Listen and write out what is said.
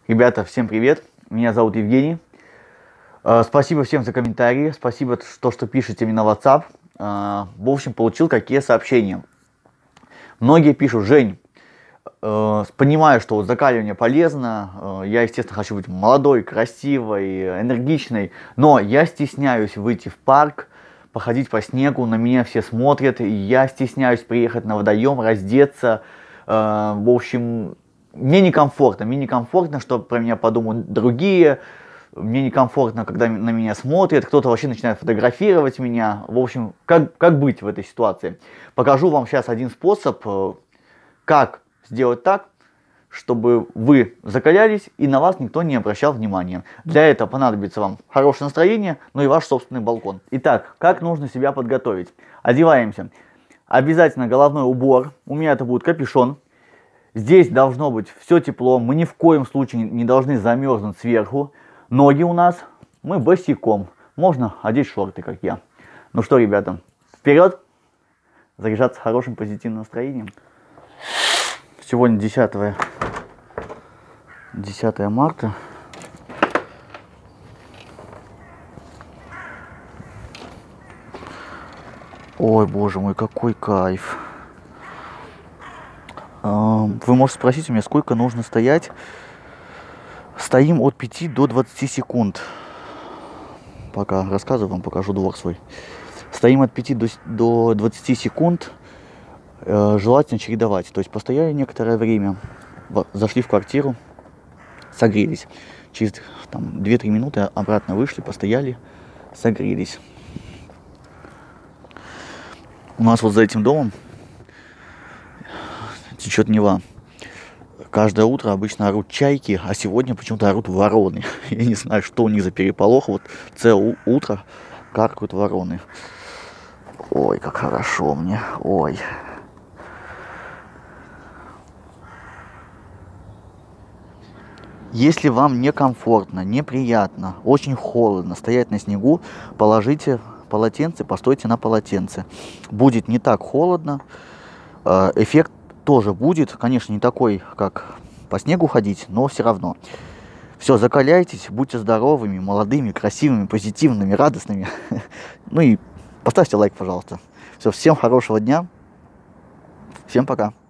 Ребята, всем привет! Меня зовут Евгений. Спасибо всем за комментарии, спасибо, что пишете мне на WhatsApp. В общем, получил какие сообщения. Многие пишут: Жень, понимаю, что вот закаливание полезно, я, естественно, хочу быть молодой, красивой, энергичной, но я стесняюсь выйти в парк, походить по снегу, на меня все смотрят, и я стесняюсь приехать на водоем, раздеться. В общем, мне некомфортно, что про меня подумают другие, мне некомфортно, когда на меня смотрят, кто-то вообще начинает фотографировать меня. В общем, как быть в этой ситуации? Покажу вам сейчас один способ, как сделать так, чтобы вы закалялись и на вас никто не обращал внимания. Для этого понадобится вам хорошее настроение, но и ваш собственный балкон. Итак, как нужно себя подготовить? Одеваемся. Обязательно головной убор, у меня это будет капюшон. Здесь должно быть все тепло, мы ни в коем случае не должны замерзнуть сверху. Ноги у нас, мы босиком, можно одеть шорты, как я. Ну что, ребята, вперед, заряжаться хорошим позитивным настроением. Сегодня 10 марта. Ой, боже мой, какой кайф. Вы можете спросить у меня, сколько нужно стоять. Стоим от 5 до 20 секунд. Пока рассказываю, вам покажу двор свой. Стоим от 5 до 20 секунд. Желательно чередовать. То есть постояли некоторое время, зашли в квартиру, согрелись. Через 2-3 минуты обратно вышли, постояли, согрелись. У нас вот за этим домом течет Нева. Каждое утро обычно орут чайки, а сегодня почему-то орут вороны. Я не знаю, что у них за переполох. Вот целое утро каркают вороны. Ой, как хорошо мне. Ой. Если вам некомфортно, неприятно, очень холодно стоять на снегу, положите полотенце, постойте на полотенце. Будет не так холодно. Эффект тоже будет, конечно, не такой, как по снегу ходить, но все равно. Все, закаляйтесь, будьте здоровыми, молодыми, красивыми, позитивными, радостными. Ну и поставьте лайк, пожалуйста. Все, всем хорошего дня. Всем пока.